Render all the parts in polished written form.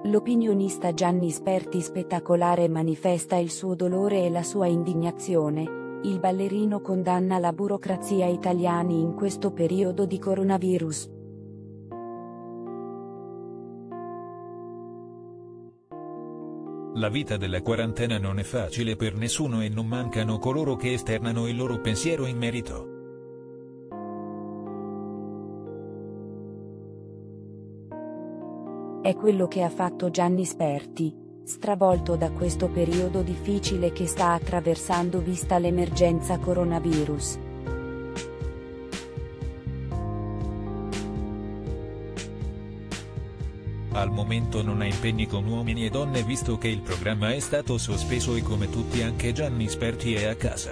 L'opinionista Gianni Sperti spettacolare manifesta il suo dolore e la sua indignazione. Il ballerino condanna la burocrazia italiana in questo periodo di coronavirus. La vita della quarantena non è facile per nessuno e non mancano coloro che esternano il loro pensiero in merito. È quello che ha fatto Gianni Sperti, stravolto da questo periodo difficile che sta attraversando vista l'emergenza coronavirus. Al momento non ha impegni con Uomini e Donne visto che il programma è stato sospeso e come tutti anche Gianni Sperti è a casa.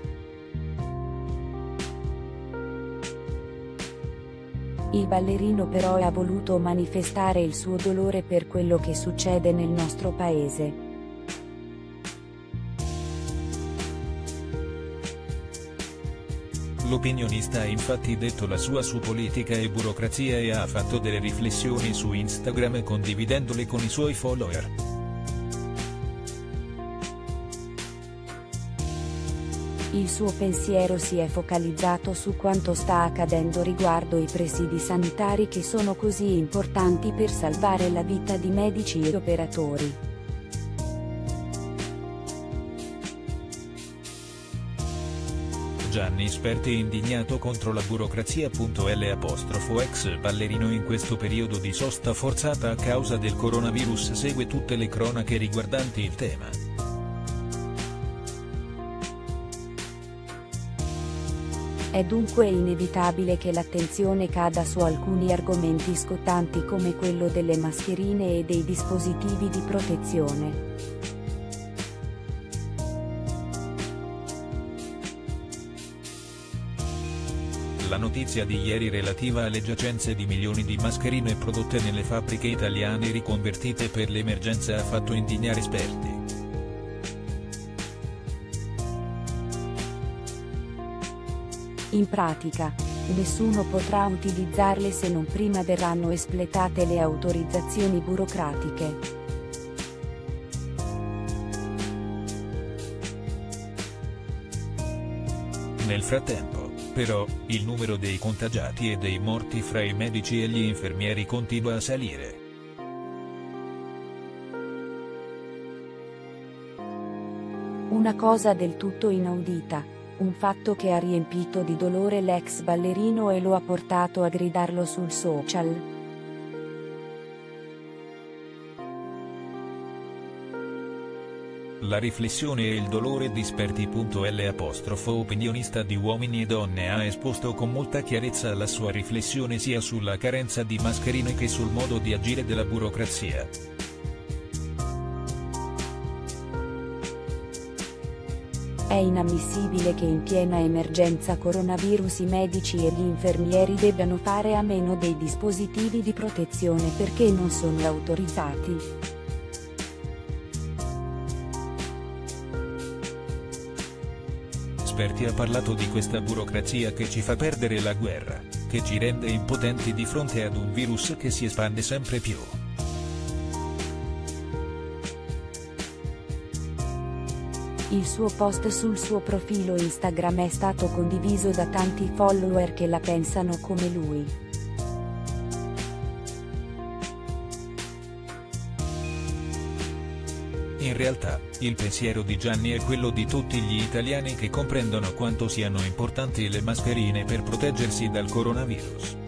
Il ballerino però ha voluto manifestare il suo dolore per quello che succede nel nostro paese. L'opinionista ha infatti detto la sua su politica e burocrazia e ha fatto delle riflessioni su Instagram condividendole con i suoi follower. Il suo pensiero si è focalizzato su quanto sta accadendo riguardo i presidi sanitari che sono così importanti per salvare la vita di medici e operatori. Gianni Sperti è indignato contro la burocrazia. L'*ex* ballerino in questo periodo di sosta forzata a causa del coronavirus segue tutte le cronache riguardanti il tema. È dunque inevitabile che l'attenzione cada su alcuni argomenti scottanti come quello delle mascherine e dei dispositivi di protezione. La notizia di ieri relativa alle giacenze di milioni di mascherine prodotte nelle fabbriche italiane riconvertite per l'emergenza ha fatto indignare Sperti. In pratica, nessuno potrà utilizzarle se non prima verranno espletate le autorizzazioni burocratiche. Nel frattempo, però, il numero dei contagiati e dei morti fra i medici e gli infermieri continua a salire. Una cosa del tutto inaudita. Un fatto che ha riempito di dolore l'ex ballerino e lo ha portato a gridarlo sul social. La riflessione e il dolore di Sperti. Opinionista di Uomini e Donne ha esposto con molta chiarezza la sua riflessione sia sulla carenza di mascherine che sul modo di agire della burocrazia. È inammissibile che in piena emergenza coronavirus i medici e gli infermieri debbano fare a meno dei dispositivi di protezione perché non sono autorizzati. Sperti ha parlato di questa burocrazia che ci fa perdere la guerra, che ci rende impotenti di fronte ad un virus che si espande sempre più. Il suo post sul suo profilo Instagram è stato condiviso da tanti follower che la pensano come lui. In realtà, il pensiero di Gianni è quello di tutti gli italiani che comprendono quanto siano importanti le mascherine per proteggersi dal coronavirus.